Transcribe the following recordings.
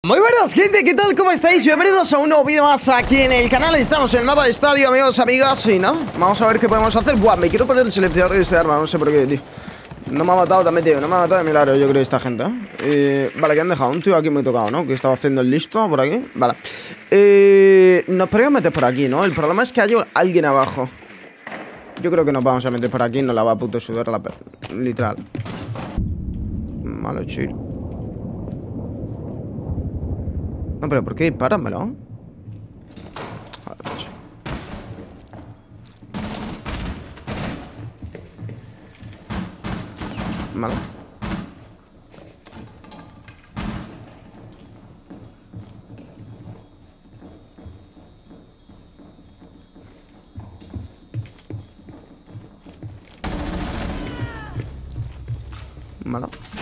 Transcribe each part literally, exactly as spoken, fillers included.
Muy buenas, gente, ¿qué tal? ¿Cómo estáis? Bienvenidos a un nuevo vídeo más aquí en el canal. Estamos en el mapa de estadio, amigos, amigas. Y no, vamos a ver qué podemos hacer. Buah, me quiero poner el silenciador de este arma, no sé por qué, tío. No me ha matado también, tío, no me ha matado de milagro, yo creo, esta gente, ¿eh? Eh, vale, que han dejado un tío aquí muy tocado, ¿no? Que estaba haciendo el listo por aquí. Vale. Eh, nos podríamos meter por aquí, ¿no? El problema es que hay alguien abajo. Yo creo que nos vamos a meter por aquí. No la va a puto sudar la... literal. Malo, chill. No, pero ¿por qué? Páramelo. Joder, macho. Vale. Vale.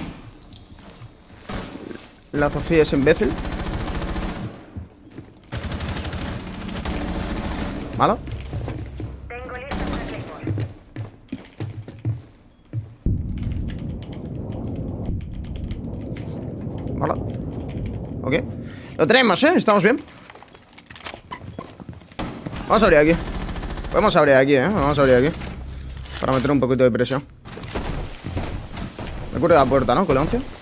La Sofía es imbécil. ¿Malo? Tengo listo una Claymore. Vale. Ok. Lo tenemos, ¿eh? Estamos bien. Vamos a abrir aquí. Podemos abrir aquí, ¿eh? Vamos a abrir aquí. Para meter un poquito de presión. Me cubre la puerta, ¿no? Con la once.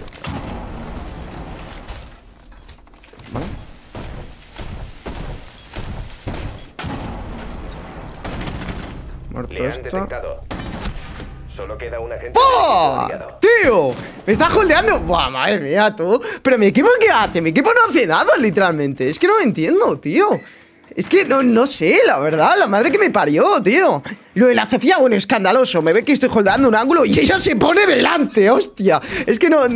Vale. Muerto Le han esto. detectado. Solo queda un agente. ¡Oh! ¡Tío! ¡Me está holdeando! ¡Buah, madre mía, tú! ¿Pero mi equipo qué hace? Mi equipo no hace nada, literalmente. Es que no lo entiendo, tío. Es que no, no sé, la verdad. La madre que me parió, tío. Lo de la Sofía, bueno, escandaloso. Me ve que estoy holdeando un ángulo y ella se pone delante, hostia. Es que no...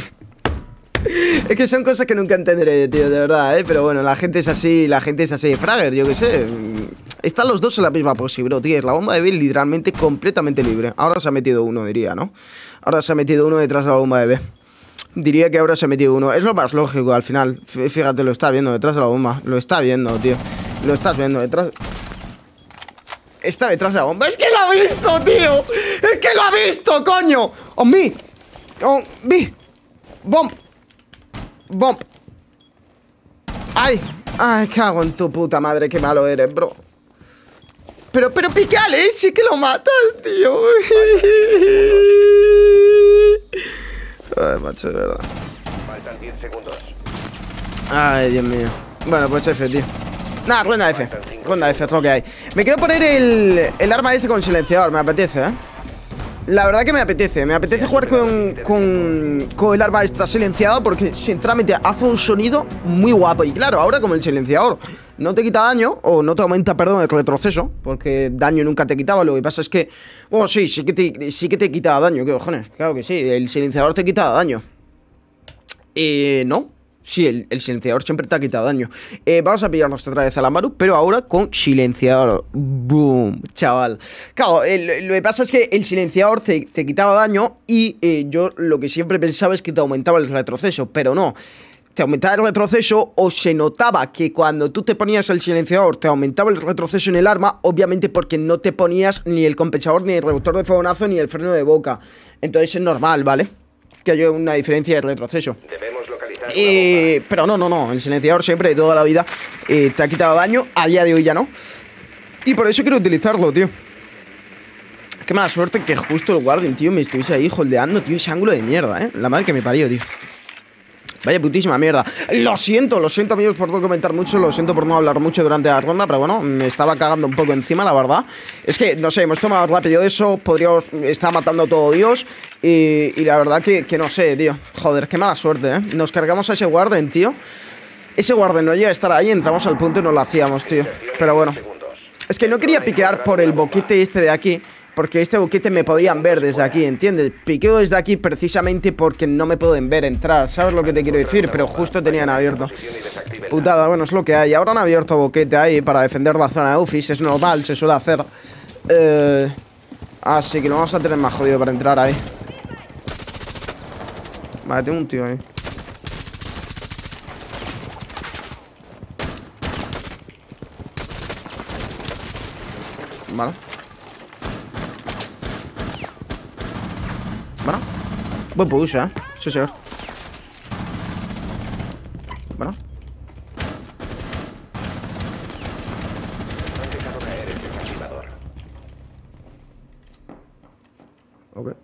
Es que son cosas que nunca entenderé, tío, de verdad, ¿eh? Pero bueno, la gente es así, la gente es así. Fragger, yo qué sé. Están los dos en la misma pose, bro, tío. La bomba de B literalmente completamente libre. Ahora se ha metido uno, diría, ¿no? Ahora se ha metido uno detrás de la bomba de B. Diría que ahora se ha metido uno. Es lo más lógico, al final. Fíjate, lo está viendo detrás de la bomba. Lo está viendo, tío. Lo estás viendo detrás... Está detrás de la bomba. ¡Es que lo ha visto, tío! ¡Es que lo ha visto, coño! ¡On me! ¡On me! ¡Bomb! ¡Bomb! ¡Ay! ¡Ay, cago en tu puta madre! ¡Qué malo eres, bro! Pero, pero pícale, sí que lo matas, tío. Ay, macho, de verdad. Faltan diez segundos. Ay, Dios mío. Bueno, pues F, tío. Nada, ronda F. Ronda F, es lo que hay. Me quiero poner el, el arma ese con silenciador, me apetece, ¿eh? La verdad que me apetece, me apetece jugar con, con, con el arma esta silenciada porque sinceramente hace un sonido muy guapo. Y claro, ahora como el silenciador no te quita daño, o no te aumenta, perdón, el retroceso, porque daño nunca te quitaba, lo que pasa es que... Bueno, sí, sí que te, sí que te quita daño, ¿qué cojones? Claro que sí, el silenciador te quita daño. Eh, no. Sí, el, el silenciador siempre te ha quitado daño. eh, Vamos a pillarnos otra vez a la Maru, pero ahora con silenciador. Boom, chaval. Claro, el, lo que pasa es que el silenciador te, te quitaba daño. Y eh, yo lo que siempre pensaba es que te aumentaba el retroceso, pero no. Te aumentaba el retroceso, o se notaba que cuando tú te ponías el silenciador te aumentaba el retroceso en el arma, obviamente porque no te ponías ni el compensador, ni el reductor de fogonazo, ni el freno de boca. Entonces es normal, ¿vale? Que haya una diferencia de retroceso. Debemos localizar Eh, pero no, no, no. El silenciador siempre, de toda la vida, eh, te ha quitado daño. A día de hoy ya no. Y por eso quiero utilizarlo, tío. Qué mala suerte que justo el Guardian, tío, me estuviese ahí holdeando, tío. Ese ángulo de mierda, eh. La madre que me parió, tío. Vaya putísima mierda. Lo siento, lo siento, amigos, por no comentar mucho. Lo siento por no hablar mucho durante la ronda. Pero bueno, me estaba cagando un poco encima, la verdad. Es que, no sé, hemos tomado rápido eso. Podríamos estar matando a todo Dios. Y, y la verdad que, que no sé, tío. Joder, qué mala suerte, ¿eh? Nos cargamos a ese Warden, tío. Ese Warden no llega a estar ahí. Entramos al punto y no lo hacíamos, tío. Pero bueno. Es que no quería piquear por el boquete este de aquí, porque este boquete me podían ver desde aquí, ¿entiendes? Piqueo desde aquí precisamente porque no me pueden ver entrar, ¿sabes lo que te quiero decir? Pero justo tenían abierto. Putada, bueno, es lo que hay. Ahora han abierto boquete ahí para defender la zona de Ufis, es normal, se suele hacer. Eh... Así que lo vamos a tener más jodido para entrar ahí. Vale, tengo un tío ahí. Vale. Bueno. Buen push, eh. Sí, señor. Bueno. Han dejado caer el desactivador. Ok.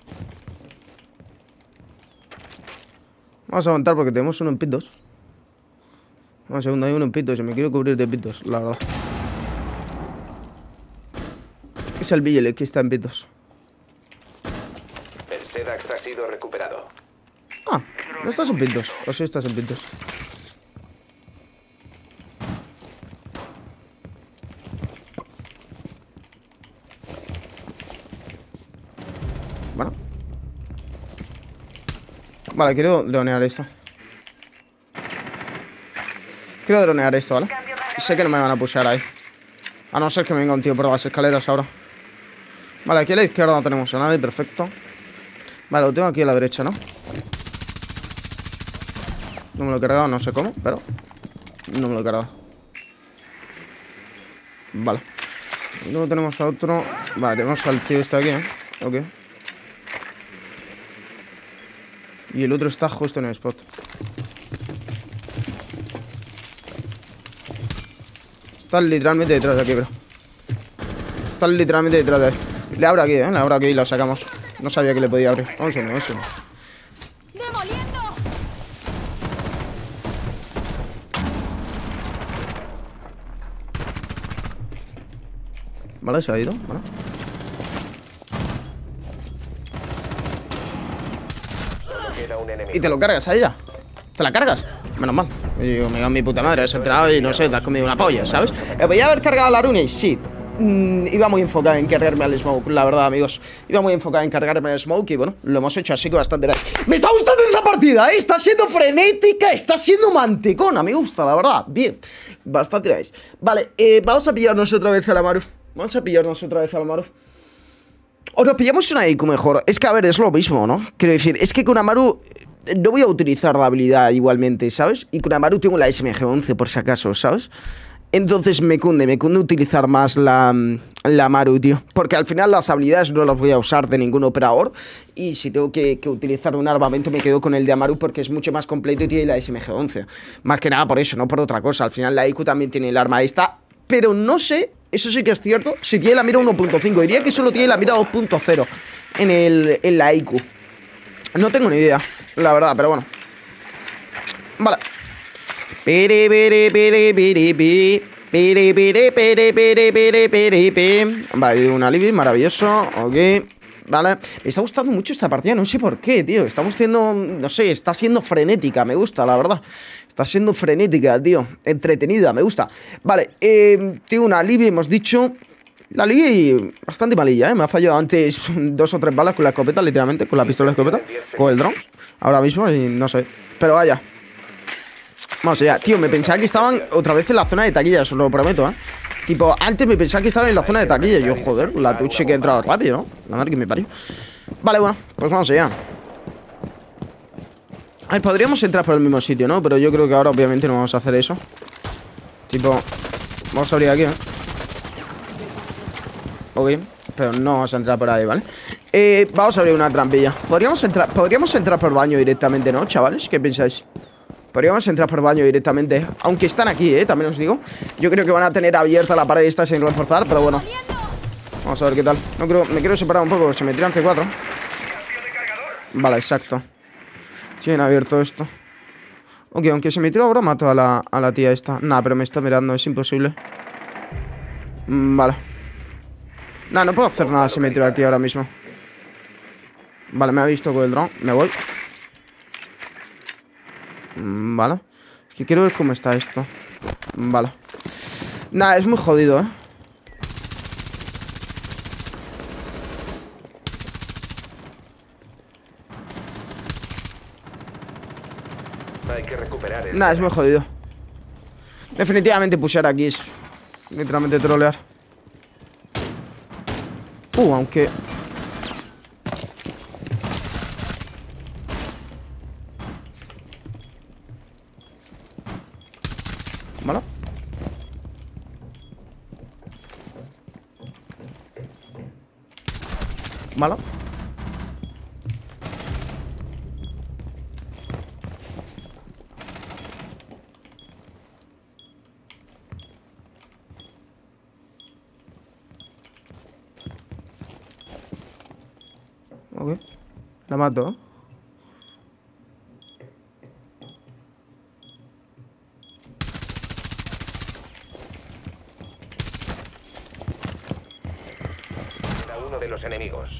Vamos a aguantar porque tenemos uno en pit dos. Un segundo, hay uno en pit dos y me quiero cubrir de pit dos, la verdad. Es el Vigil que está en pit dos. El Sedax ha sido recuperado. Ah, no estás en pit dos. O sí estás en pit dos. Bueno. Vale, quiero dronear esto. Quiero dronear esto, ¿vale? Sé que no me van a pushar ahí. A no ser que me venga un tío por las escaleras ahora. Vale, aquí a la izquierda no tenemos a nadie, perfecto. Vale, lo tengo aquí a la derecha, ¿no? No me lo he cargado, no sé cómo, pero no me lo he cargado. Vale. Y luego tenemos a otro. Vale, tenemos al tío este aquí, ¿eh? Ok. Y el otro está justo en el spot. Están literalmente detrás de aquí, bro. Están literalmente detrás de ahí. Le abro aquí, ¿eh? Le abro aquí y lo sacamos. No sabía que le podía abrir. Vamos a uno, vamos a uno. ¡Demoliendo! Vale, se ha ido. Vale. Solo queda un enemigo. Y te lo cargas a ella. ¿Te la cargas? Menos mal. Y digo, me cago en mi puta madre, has entrado y no sé, te has comido una polla, ¿sabes? Me podía haber cargado la runa y sí. Mm, iba muy enfocado en cargarme al smoke, la verdad, amigos. Iba muy enfocado en cargarme al smoke y bueno, lo hemos hecho así que bastante nice. Me está gustando esa partida, ¿eh? Está siendo frenética, está siendo mantecona. Me gusta, la verdad. Bien, bastante nice. Vale, eh, vamos a pillarnos otra vez a la Maru. Vamos a pillarnos otra vez a la Maru. O nos pillamos una I Q mejor. Es que, a ver, es lo mismo, ¿no? Quiero decir, es que con Amaru no voy a utilizar la habilidad igualmente, ¿sabes? Y con Amaru tengo la S M G once, por si acaso, ¿sabes? Entonces me cunde, me cunde utilizar más la, la Amaru, tío. Porque al final las habilidades no las voy a usar de ningún operador. Y si tengo que, que utilizar un armamento me quedo con el de Amaru porque es mucho más completo y tiene la S M G once. Más que nada por eso, no por otra cosa. Al final la I Q también tiene el arma esta. Pero no sé, eso sí que es cierto, si tiene la mira uno punto cinco. Diría que solo tiene la mira dos punto cero en, el, en la I Q. No tengo ni idea, la verdad, pero bueno. Vale. Pere, pere, pere, pere, pere. Pere, pere, pere, pere, pere, pere, pere. Vale, una Libby, maravilloso. Ok. Vale. Me está gustando mucho esta partida, no sé por qué, tío. Estamos teniendo, no sé, está siendo frenética, me gusta, la verdad. Está siendo frenética, tío. Entretenida, me gusta. Vale, eh, tengo una Libby, hemos dicho. La Libby bastante malilla, ¿eh? Me ha fallado antes dos o tres balas con la escopeta, literalmente, con la pistola de escopeta, con el dron. Ahora mismo, y no sé. Pero vaya. Vamos allá. Tío, me pensaba que estaban otra vez en la zona de taquilla, os lo prometo, ¿eh? Tipo, antes me pensaba que estaban en la zona de taquilla. Yo, joder, la Twitch sí que ha entrado rápido, ¿no? La madre que me parió. Vale, bueno, pues vamos allá. A ver, podríamos entrar por el mismo sitio, ¿no? Pero yo creo que ahora obviamente no vamos a hacer eso. Tipo, vamos a abrir aquí, ¿eh? Ok, pero no vamos a entrar por ahí, ¿vale? Eh, vamos a abrir una trampilla. Podríamos entrar, podríamos entrar por baño directamente, ¿no, chavales? ¿Qué pensáis? Podríamos entrar por baño directamente. Aunque están aquí, ¿eh? También os digo. Yo creo que van a tener abierta la pared esta sin reforzar, pero bueno. Vamos a ver qué tal. No creo, me quiero separar un poco, se me tiran C cuatro. Vale, exacto. Tienen abierto esto. Ok, aunque se me tiro ahora mato a la, a la tía esta. Nah, pero me está mirando, es imposible. mm, Vale. Nah, no puedo hacer nada si me tiro aquí ahora mismo. Vale, me ha visto con el dron. Me voy. mm, Vale. Es que quiero ver cómo está esto. Vale. Nah, es muy jodido, eh. Hay que recuperar el... Nah, es muy jodido. Definitivamente pushar aquí es literalmente trolear. Uh, aunque... Vale. Vale. Ok. La mato. Cada uno de los enemigos.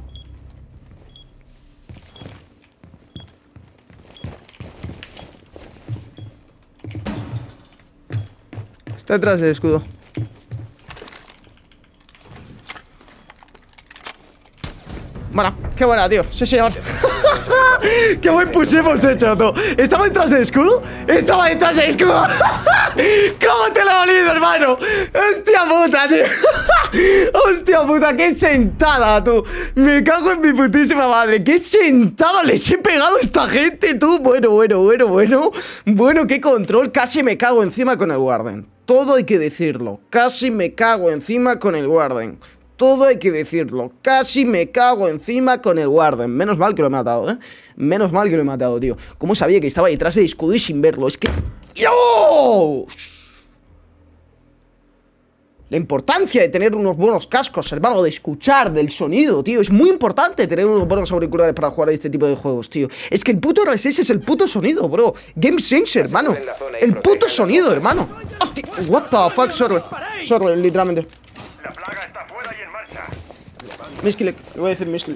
Está detrás del escudo. Bueno, qué buena, tío. Sí, señor. Qué buen push hemos hecho, tú. ¿Estaba detrás del escudo? Estaba detrás del escudo. ¿Cómo te lo he olido, hermano? Hostia puta, tío. Hostia puta, qué sentada, tú. Me cago en mi putísima madre. Qué sentada les he pegado a esta gente, tú. Bueno, bueno, bueno, bueno. Bueno, qué control. Casi me cago encima con el Warden. Todo hay que decirlo. Casi me cago encima con el Warden. Todo hay que decirlo. Casi me cago encima con el Warden. Menos mal que lo he matado, ¿eh? Menos mal que lo he matado, tío. ¿Cómo sabía que estaba detrás del escudo y sin verlo? Es que... ¡Dios! La importancia de tener unos buenos cascos, hermano, de escuchar, del sonido, tío. Es muy importante tener unos buenos auriculares para jugar a este tipo de juegos, tío. Es que el puto R S S es el puto sonido, bro. Game Changer, hermano. El puto sonido, hermano. Hostia, what the fuck, sorry. Sorry, literalmente. La plaga está fuera y en marcha. Miskilek, le voy a decir Miskilek.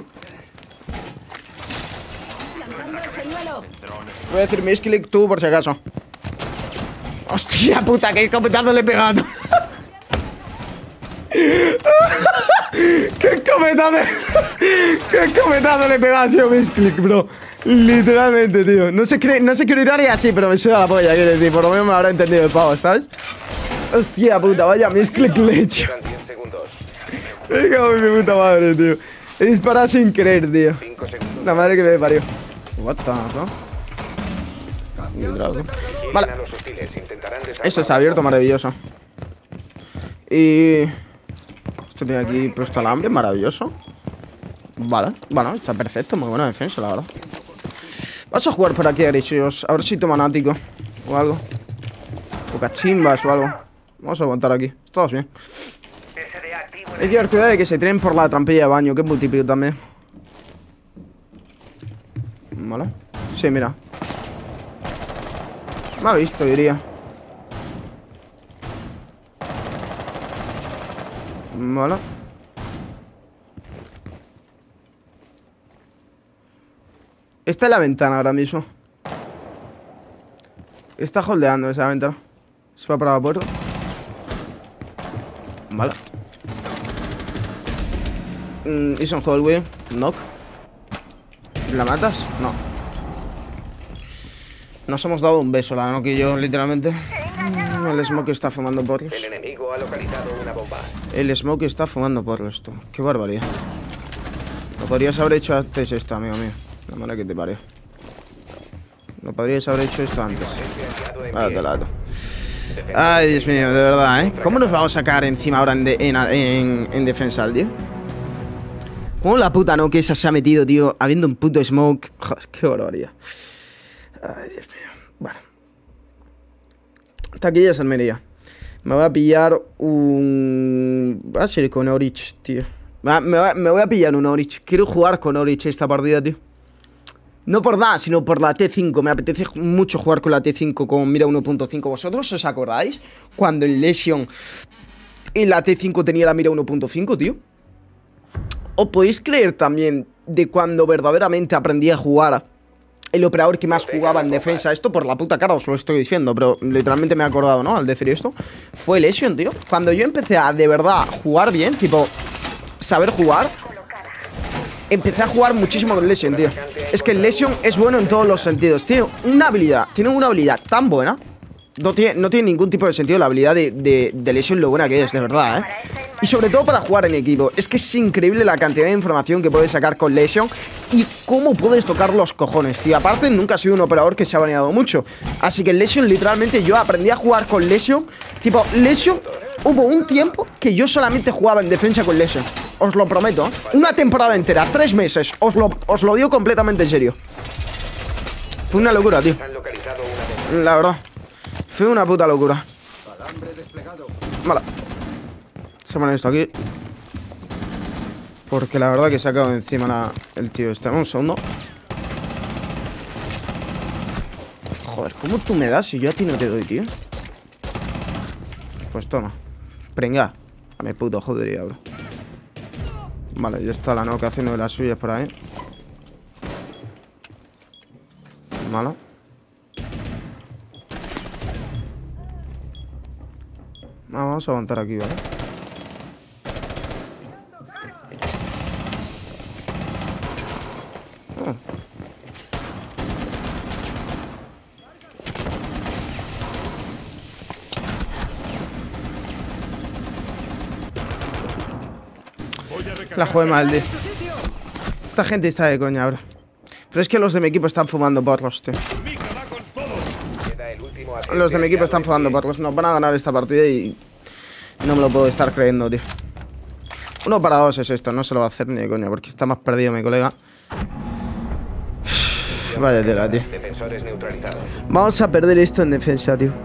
Lanzando el señuelo. Voy a decir Miskilek tú por si acaso. Hostia puta, qué cometazo le he pegado. Qué cometazo. Qué cometazo le he pegado, ha sido Miskilek, bro. Literalmente, tío. No sé qué, no sé qué horario así, pero me suda la polla, quiero decir. Por lo menos me habrá entendido el pavo, ¿sabes? Hostia puta, vaya Miskilek le he hecho. Quedan diez segundos. Me cago en mi puta madre, tío. He disparado sin querer, tío. cinco segundos. La madre que me parió. What the fuck. Vale. A los hostiles. Intentarán Esto está abierto, maravilloso. Y... Esto tiene aquí puesto alambre, maravilloso. Vale, bueno, está perfecto. Muy buena defensa, la verdad. Vamos a jugar por aquí, agresios. A ver si toman ático o algo. O cachimbas o algo. Vamos a aguantar aquí. Estamos bien. Hay que llevar cuidado de que se tiren por la trampilla de baño, que es muy típico también. Vale. Sí, mira. Me ha visto, diría. Vale. Está en la ventana ahora mismo. Está holdeando esa ventana. Se va para la puerta. Vale. Mm, Is on hallway. Knock. ¿La matas? No. Nos hemos dado un beso, la Knock y yo, literalmente. Mm, el Smoke está fumando porros. El enemigo ha localizado una bomba. El Smoke está fumando porros, tú. Qué barbaridad. Lo podrías haber hecho antes esto, amigo mío. La manera que te parió. Lo podrías haber hecho esto antes. Vale, lado. Ay, Dios mío, de verdad, ¿eh? ¿Cómo nos vamos a sacar encima ahora en, de, en, en, en defensa, tío? ¿Cómo la puta no que esa se ha metido, tío? Habiendo un puto smoke. Joder, qué barbaridad. Ay, Dios mío. Bueno. Taquilla es Almería. Me voy a pillar un... Va a ser con Orich, tío. Me, me, me voy a pillar un Orich. Quiero jugar con Orich esta partida, tío. No por nada, sino por la T cinco. Me apetece mucho jugar con la T cinco con mira uno punto cinco. ¿Vosotros os acordáis? Cuando el Lesion y la T cinco tenía la mira uno punto cinco, tío. ¿Os podéis creer también de cuando verdaderamente aprendí a jugar el operador que más jugaba en defensa? Esto por la puta cara os lo estoy diciendo, pero literalmente me he acordado, ¿no? Al decir esto. Fue Lesion, tío. Cuando yo empecé a de verdad jugar bien, tipo, saber jugar, empecé a jugar muchísimo con Lesion, tío. Es que el Lesion es bueno en todos los sentidos. Tiene una habilidad, tiene una habilidad tan buena. No tiene, no tiene ningún tipo de sentido la habilidad de, de, de Lesion, lo buena que es, de verdad, ¿eh? Y sobre todo para jugar en equipo. Es que es increíble la cantidad de información que puedes sacar con Lesion y cómo puedes tocar los cojones, tío. Aparte, nunca ha sido un operador que se ha baneado mucho. Así que Lesion, literalmente, yo aprendí a jugar con Lesion. Tipo, Lesion, hubo un tiempo que yo solamente jugaba en defensa con Lesion. Os lo prometo, ¿eh? Una temporada entera, tres meses. Os lo, os lo digo completamente en serio. Fue una locura, tío. La verdad. Fue una puta locura. Vale. Se pone esto aquí. Porque la verdad que se ha quedado encima la, el tío este. Un segundo. Joder, ¿cómo tú me das si yo a ti no te doy, tío? Pues toma. Prenga. A mi puto jodería, bro. Vale, ya está la Nokia haciendo de las suyas por ahí. Malo. Ah, vamos a aguantar aquí, ¿vale? Oh. La jugué mal, tío. Esta gente está de coña, bro. Pero es que los de mi equipo están fumando porros, tío. Los de mi equipo están fumando porros. Nos van a ganar esta partida y no me lo puedo estar creyendo, tío. Uno para dos es esto, no se lo va a hacer ni de coña, porque está más perdido mi colega. Vaya tela, tío. Vamos a perder esto en defensa, tío.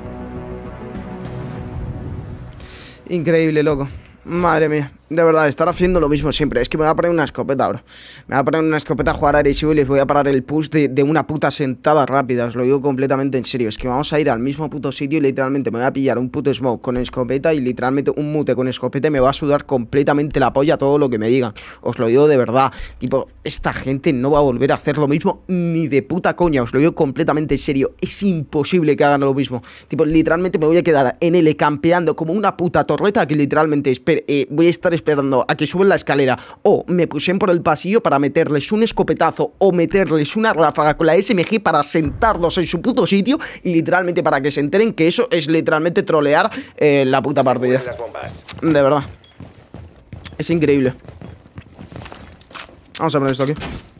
Increíble, loco. Madre mía, de verdad, estar haciendo lo mismo siempre. Es que me voy a poner una escopeta, bro. Me voy a poner una escopeta a jugar agresivo y les voy a parar el push de, de una puta sentada rápida. Os lo digo completamente en serio. Es que vamos a ir al mismo puto sitio y literalmente me voy a pillar un puto smoke con escopeta y literalmente un mute con escopeta y me va a sudar completamente la polla todo lo que me digan. Os lo digo de verdad. Tipo, esta gente no va a volver a hacer lo mismo ni de puta coña. Os lo digo completamente en serio. Es imposible que hagan lo mismo. Tipo, literalmente me voy a quedar en L campeando como una puta torreta que literalmente espera. Eh, voy a estar esperando a que suban la escalera o me pushen por el pasillo para meterles un escopetazo o meterles una ráfaga con la S M G para sentarlos en su puto sitio y literalmente para que se enteren que eso es literalmente trolear eh, la puta partida. De verdad. Es increíble. Vamos a poner esto aquí.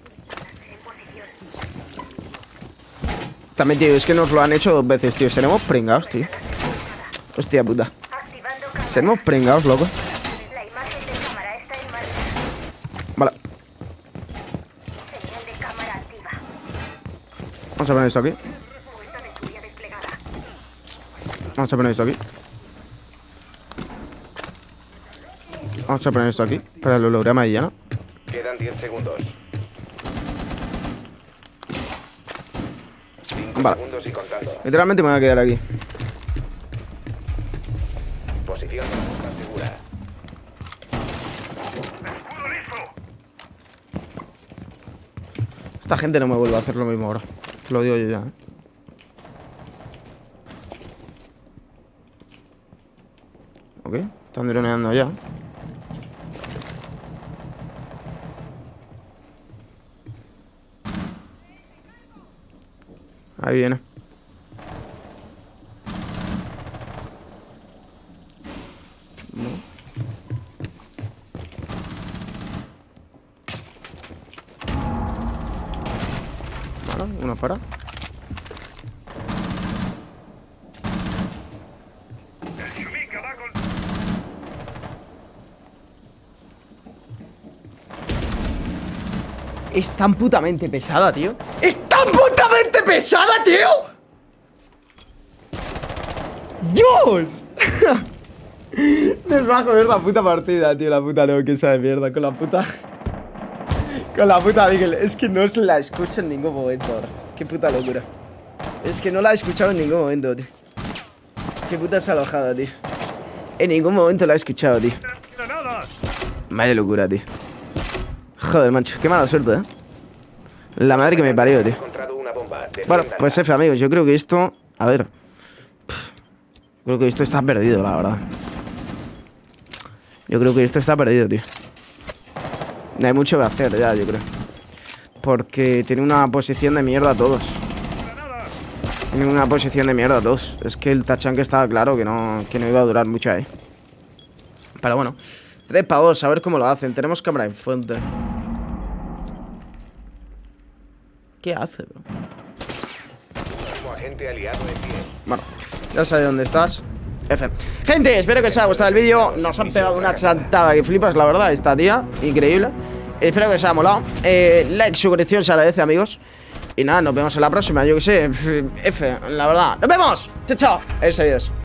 También, tío, es que nos lo han hecho dos veces, tío. Seremos pringados, tío. Hostia puta. Seremos pringados, loco. Vale. Vamos a poner esto aquí. Vamos a poner esto aquí. Vamos a poner esto aquí para el holograma y ya, ¿no? Quedan diez segundos. Vale. Segundos y contando. Literalmente me voy a quedar aquí. Posición segura. Esta gente no me vuelve a hacer lo mismo ahora. Te lo digo yo ya, ¿eh? Ok, están droneando ya. Ahí viene. No. Vale, uno fuera. Es tan putamente pesada, tío. ¡Es tan putamente pesada, tío! ¡Dios! Les va a joder la puta partida, tío. La puta no, que esa de mierda. Con la puta... Con la puta Deagle. Es que no se la escucho en ningún momento ahora. Qué puta locura. Es que no la he escuchado en ningún momento, tío. Qué puta salojada, tío. En ningún momento la he escuchado, tío. Vaya locura, tío. Joder, mancho, qué mala suerte, ¿eh? La madre que me parió, tío. Bueno, pues F, amigos, yo creo que esto... A ver... Creo que esto está perdido, la verdad. Yo creo que esto está perdido, tío. No hay mucho que hacer ya, yo creo. Porque tiene una posición de mierda todos. Tiene una posición de mierda todos. Es que el tachan que estaba claro que no, que no iba a durar mucho ahí. Pero bueno, tres para dos, a ver cómo lo hacen. Tenemos cámara en fuente. ¿Qué hace, bro? Bueno, ya sabes dónde estás. F. Gente, espero que os haya gustado el vídeo. Nos han pegado una chantada que flipas, la verdad, esta tía. Increíble. Espero que os haya molado. eh, Like, suscripción se agradece, amigos. Y nada, nos vemos en la próxima, yo que sé. F, la verdad. ¡Nos vemos! ¡Chao, chao! Eso es.